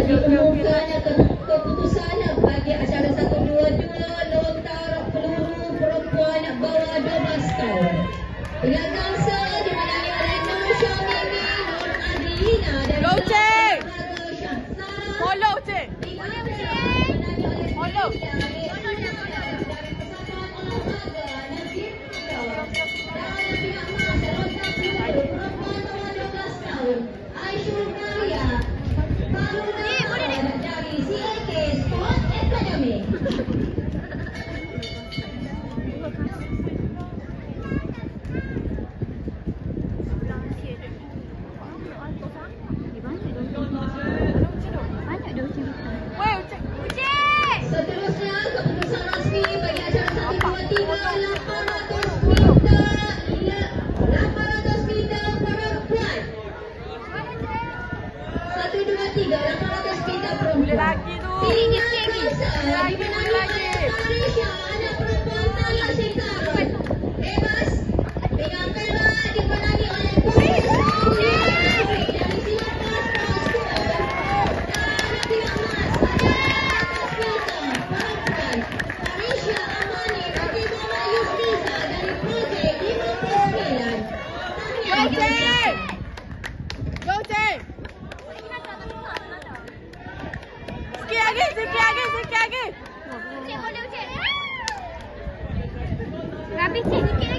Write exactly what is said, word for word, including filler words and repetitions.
diumumkannya keputusan bagi acara satu dua dua lontar peluru perempuan bawah dua belas tahun. Dengan gangsa dimenangi oleh Nur Syamimi, Nur Adina dan Go, Cik! Syahsara. Follow, Cik! Follow! Aisyul Maria Faruna dari C A K Sport Academy. Seterusnya keputusan rasmi bagi acara satu dua tiga lapan ratus meter lapan ratus meter perempuan. satu dua tiga lapan ratus meter perempuan. Lagi tu. Tinggi tinggi. Dimenangi oleh Malaysia anak perempuan Tala Singkara. Bebas. Dengan perak dimenangi oleh Putri dari Singapura Sports School. Dan dengan emas perempuan Malaysia Amani bersama Yustiza dari Projek lima puluh sembilan. Go, Cik! Go, Cik! Sikit lagi, sikit lagi, sikit lagi! Cik, boleh, Cik. Rapi, Cik, sikit